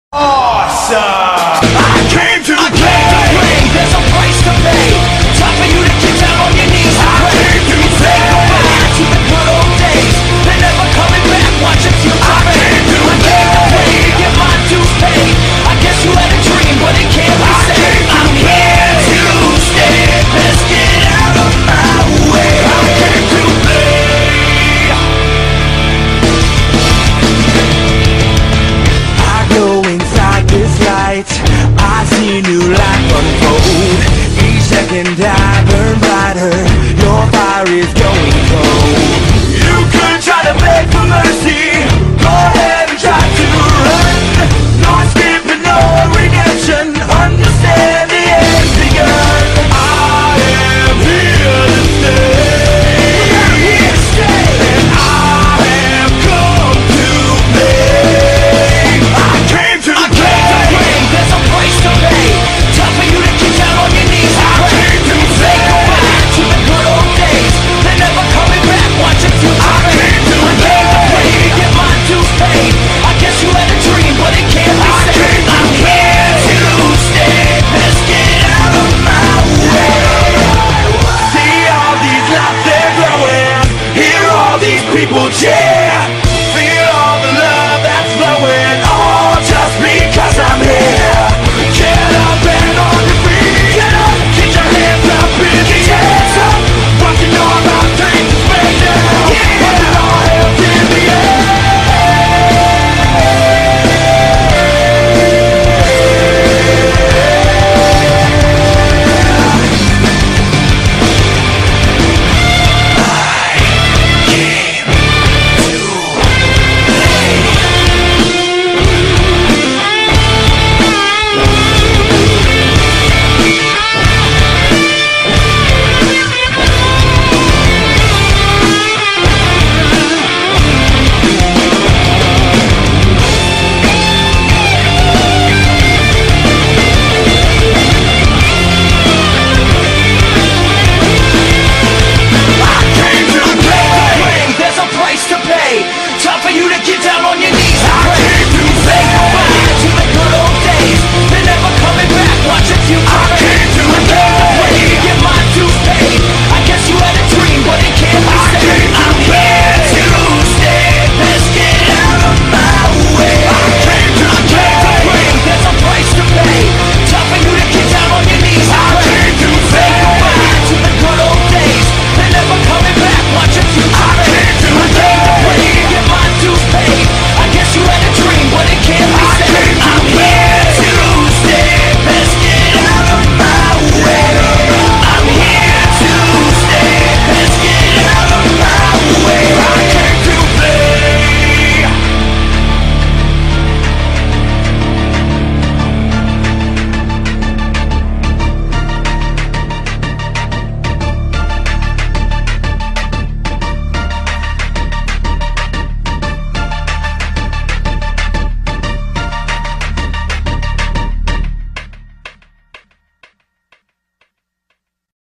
Awesome! I came to play. There's a price to pay. Time for you to get down on your knees and pray. You say goodbye to the good old days. They're never coming back. Watch your future fade. I came to play to get my dues paid. I guess you had a dream, but it can't be saved. I'm here to stay. Let's get out of my way. I came to play. I go inside this light. I see new life unfold. Each second I burn brighter. Your fire is